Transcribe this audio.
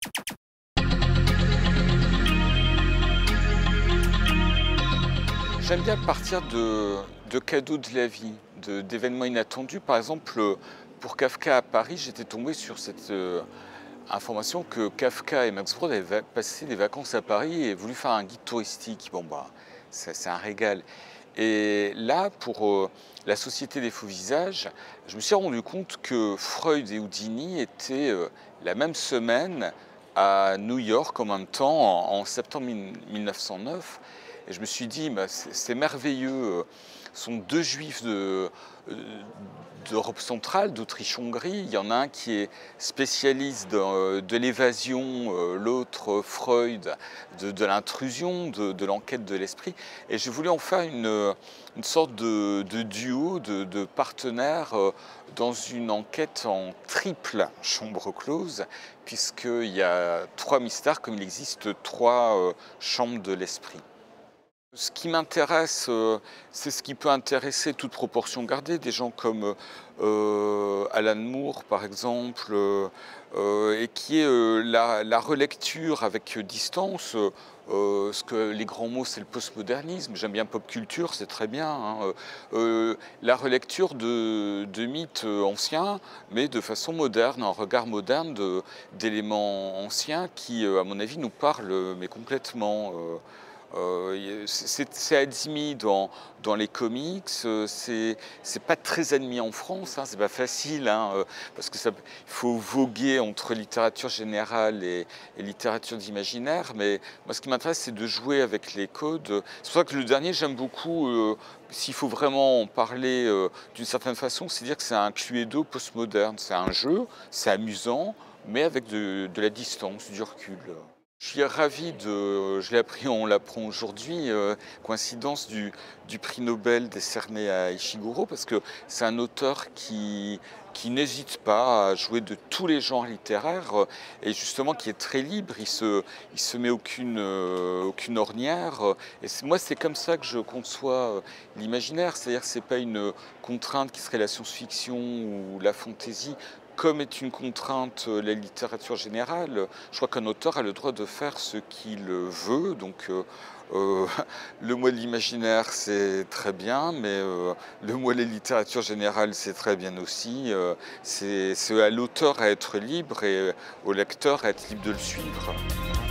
J'aime bien partir de cadeaux de la vie, d'événements inattendus. Par exemple, pour Kafka à Paris, j'étais tombé sur cette information que Kafka et Max Brod avaient passé des vacances à Paris et voulu faire un guide touristique. Bon, bah, c'est un régal. Et là, pour la Société des Faux Visages, je me suis rendu compte que Freud et Houdini étaient la même semaine à New York en même temps, en septembre 1909. Et je me suis dit, bah, c'est merveilleux. Ce sont deux juifs d'Europe centrale, d'Autriche-Hongrie. Il y en a un qui est spécialiste de l'évasion, l'autre Freud de l'intrusion, de l'enquête de l'esprit. Et j'ai voulu en faire une sorte de duo, de partenaires dans une enquête en triple chambre close, puisqu'il y a trois mystères comme il existe trois chambres de l'esprit. Ce qui m'intéresse, c'est ce qui peut intéresser toute proportion gardée, des gens comme Alan Moore par exemple, et qui est la relecture avec distance. Ce que les grands mots, c'est le postmodernisme. J'aime bien pop culture, c'est très bien, hein. La relecture de mythes anciens, mais de façon moderne, un regard moderne d'éléments anciens qui, à mon avis, nous parlent, mais complètement. C'est admis dans les comics, c'est pas très admis en France, hein, c'est pas facile, hein, parce que il faut voguer entre littérature générale et littérature d'imaginaire, mais moi ce qui m'intéresse c'est de jouer avec les codes. C'est pour ça que le dernier j'aime beaucoup, s'il faut vraiment en parler d'une certaine façon, c'est dire que c'est un Cluedo postmoderne, c'est un jeu, c'est amusant, mais avec de la distance, du recul. Je suis ravi je l'ai appris, on l'apprend aujourd'hui, coïncidence du prix Nobel décerné à Ishiguro, parce que c'est un auteur qui n'hésite pas à jouer de tous les genres littéraires et justement qui est très libre, il se met aucune ornière. Et moi, c'est comme ça que je conçois l'imaginaire, c'est-à-dire que ce n'est pas une contrainte qui serait la science-fiction ou la fantaisie, comme est une contrainte la littérature générale. Je crois qu'un auteur a le droit de faire ce qu'il veut. Donc le mot de l'imaginaire, c'est très bien, mais le mot de la littérature générale, c'est très bien aussi. C'est à l'auteur à être libre et au lecteur à être libre de le suivre.